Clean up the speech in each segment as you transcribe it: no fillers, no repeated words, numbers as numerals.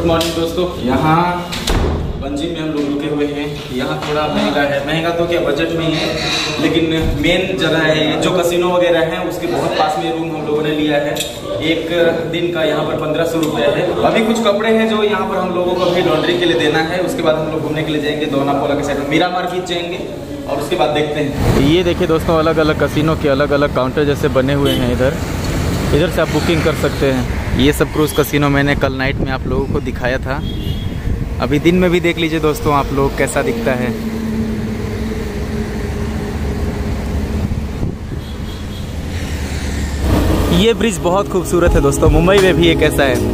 Morning दोस्तों। यहाँ पंजी में हम लोग रुके हुए हैं। यहाँ थोड़ा महंगा है, महंगा तो क्या बजट में ही है, लेकिन मेन जगह है जो कसिनो वगैरह हैं उसके बहुत पास में रूम हम लोगों ने लिया है। एक दिन का यहाँ पर 1500 रुपये है। अभी कुछ कपड़े हैं जो यहाँ पर हम लोगों को अभी लॉन्ड्री के लिए देना है। उसके बाद हम लोग घूमने के लिए जाएंगे दोनापोला के साइड में, मीरामार बीच जाएंगे और उसके बाद देखते हैं। ये देखिए दोस्तों, अलग अलग कसिनो के अलग अलग काउंटर जैसे बने हुए हैं। इधर से आप बुकिंग कर सकते हैं। ये सब क्रूज़ कसिनो मैंने कल नाइट में आप लोगों को दिखाया था। अभी दिन में भी देख लीजिए दोस्तों आप लोग कैसा दिखता है। ये ब्रिज बहुत खूबसूरत है दोस्तों, मुंबई में भी एक ऐसा है।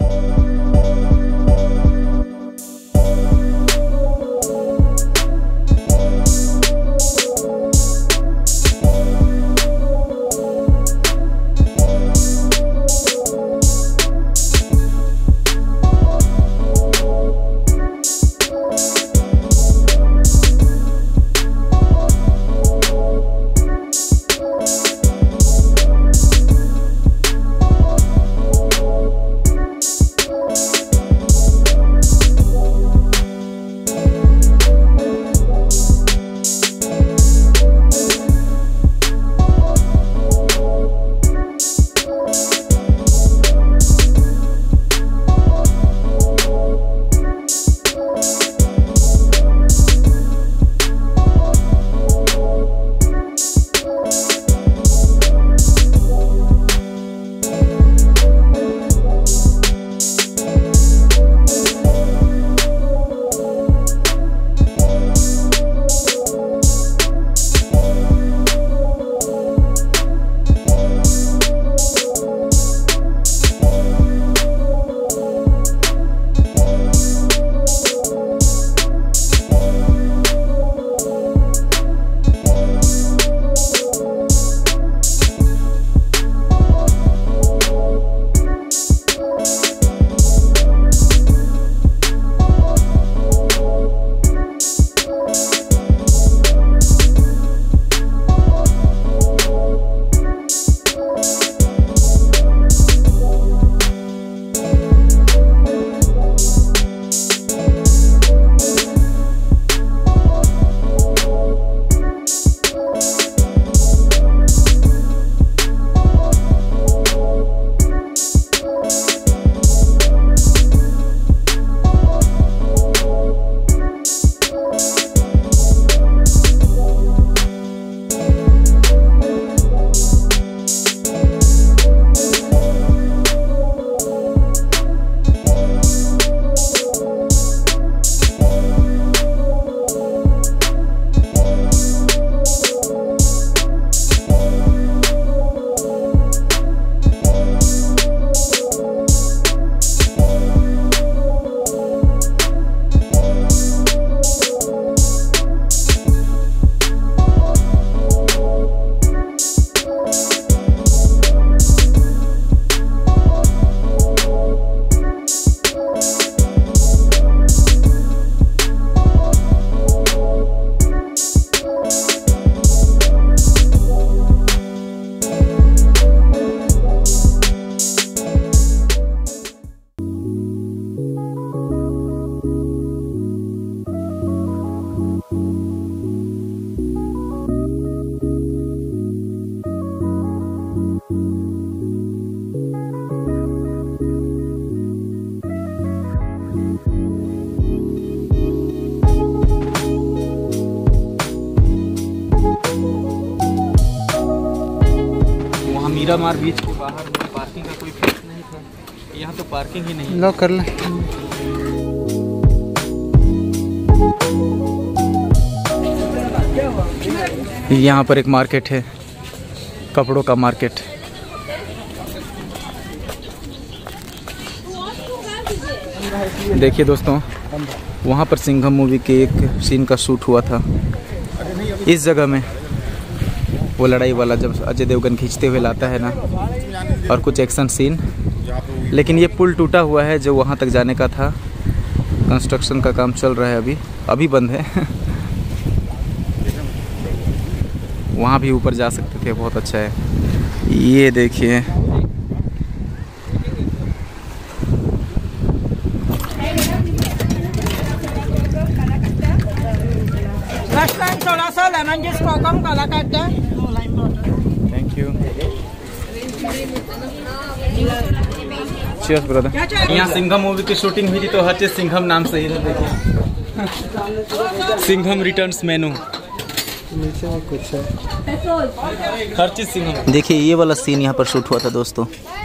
मीरामार बीच के बाहर पार्किंग का कोई फिक्स नहीं था। यहाँ तो पार्किंग ही नहीं। लॉक कर लें। यहाँ पर एक मार्केट है, कपड़ों का मार्केट। देखिए दोस्तों, वहाँ पर सिंघम मूवी के एक सीन का शूट हुआ था इस जगह में। वो लड़ाई वाला जब अजय देवगन खींचते हुए लाता है ना, और कुछ एक्शन सीन। लेकिन ये पुल टूटा हुआ है जो वहाँ तक जाने का था। कंस्ट्रक्शन का काम चल रहा है, अभी बंद है। वहाँ भी ऊपर जा सकते थे, बहुत अच्छा है। ये देखिए लेमन जूस कोकम काला करते हैं। Thank you. Cheers brother. यहाँ सिंघम मूवी की शूटिंग हुई थी तो हर चीज सिंघम नाम से ही देखिए। सिंघम रिटर्न्स मेनू, नीचे में कुछ है, हर चीज सिंघम। देखिए ये वाला सीन यहाँ पर शूट हुआ था दोस्तों।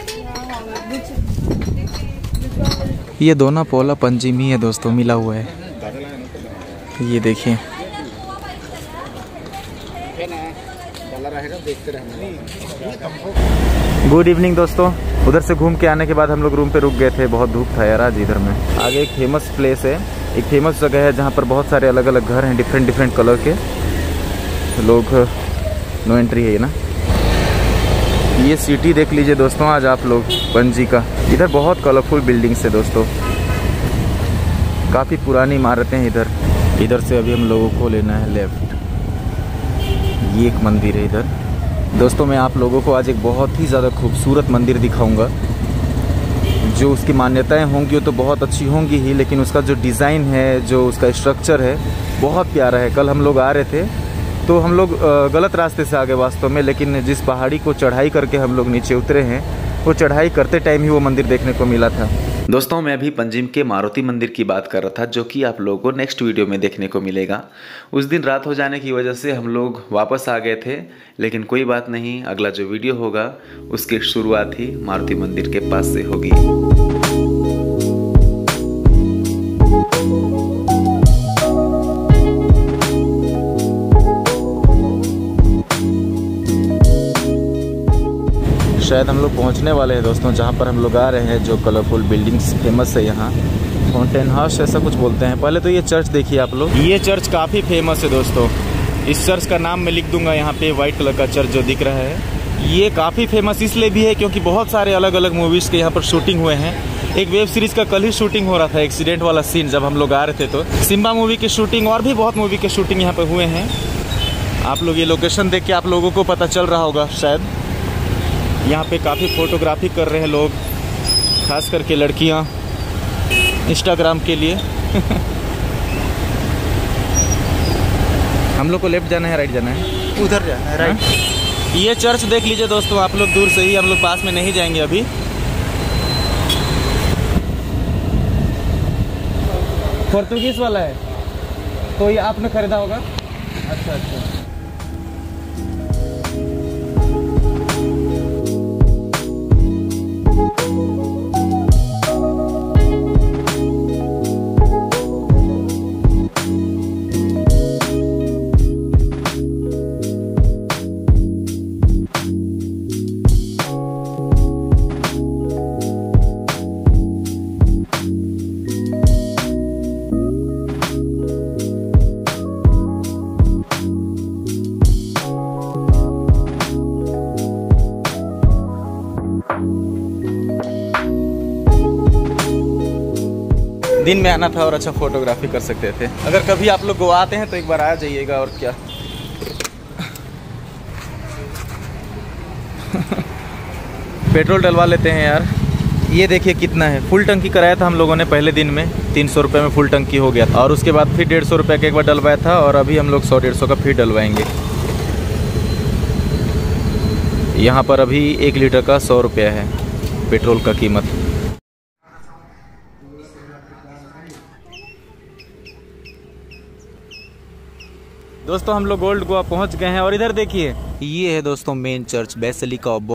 ये दोनों पोला पंजिमी है दोस्तों, मिला हुआ है। ये देखिए गुड इवनिंग दोस्तों। उधर से घूम के आने के बाद हम लोग रूम पे रुक गए थे, बहुत धूप था यार आज इधर में। आगे एक फेमस प्लेस है, एक फेमस जगह है जहाँ पर बहुत सारे अलग अलग घर हैं डिफरेंट कलर के। लोग नो एंट्री है ना। ये सिटी देख लीजिए दोस्तों आज आप लोग पणजी का। इधर बहुत कलरफुल बिल्डिंग्स है दोस्तों, काफ़ी पुरानी इमारतें हैं इधर। इधर से अभी हम लोगों को लेना है लेफ्ट। ये एक मंदिर है इधर दोस्तों। मैं आप लोगों को आज एक बहुत ही ज़्यादा खूबसूरत मंदिर दिखाऊंगा। जो उसकी मान्यताएं होंगी वो तो बहुत अच्छी होंगी ही, लेकिन उसका जो डिज़ाइन है, जो उसका स्ट्रक्चर है, बहुत प्यारा है। कल हम लोग आ रहे थे तो हम लोग गलत रास्ते से आ गए वास्तव में, लेकिन जिस पहाड़ी को चढ़ाई करके हम लोग नीचे उतरे हैं, वो चढ़ाई करते टाइम ही वो मंदिर देखने को मिला था। दोस्तों मैं अभी पंजिम के मारुति मंदिर की बात कर रहा था, जो कि आप लोगों को नेक्स्ट वीडियो में देखने को मिलेगा। उस दिन रात हो जाने की वजह से हम लोग वापस आ गए थे, लेकिन कोई बात नहीं, अगला जो वीडियो होगा उसकी शुरुआत ही मारुति मंदिर के पास से होगी। शायद हम लोग पहुंचने वाले हैं दोस्तों जहां पर हम लोग आ रहे हैं, जो कलरफुल बिल्डिंग्स फेमस है यहाँ। फाउंटेन हाउस ऐसा कुछ बोलते हैं। पहले तो ये चर्च देखिए आप लोग, ये चर्च काफ़ी फेमस है दोस्तों। इस चर्च का नाम मैं लिख दूंगा यहाँ पे, वाइट कलर का चर्च जो दिख रहा है। ये काफ़ी फेमस इसलिए भी है क्योंकि बहुत सारे अलग अलग मूवीज़ के यहाँ पर शूटिंग हुए हैं। एक वेब सीरीज़ का कल ही शूटिंग हो रहा था, एक्सीडेंट वाला सीन जब हम लोग आ रहे थे। तो सिम्बा मूवी की शूटिंग और भी बहुत मूवी के शूटिंग यहाँ पर हुए हैं। आप लोग ये लोकेशन देख के आप लोगों को पता चल रहा होगा शायद। यहाँ पे काफ़ी फोटोग्राफी कर रहे हैं लोग, खास करके लड़कियाँ इंस्टाग्राम के लिए। हम लोग को लेफ्ट जाना है राइट जाना है? उधर जाना है राइट। ये चर्च देख लीजिए दोस्तों आप लोग दूर से ही, हम लोग पास में नहीं जाएंगे अभी। पोर्तुगीज वाला है तो ये आपने खरीदा होगा? अच्छा अच्छा। दिन में आना था और अच्छा फोटोग्राफी कर सकते थे। अगर कभी आप लोग गोवा आते हैं तो एक बार आ जाइएगा, और क्या। पेट्रोल डलवा लेते हैं यार। ये देखिए कितना है, फुल टंकी कराया था हम लोगों ने पहले दिन में, 300 रुपये में फुल टंकी हो गया था। और उसके बाद फिर 150 रुपये का एक बार डलवाया था, और अभी हम लोग 100-150 का फिर डलवाएंगे। यहाँ पर अभी 1 लीटर का 100 रुपये है पेट्रोल का कीमत। दोस्तों हम लोग ओल्ड गोवा पहुंच गए हैं, और इधर देखिए ये है दोस्तों मेन चर्च बेसिलिका ऑफ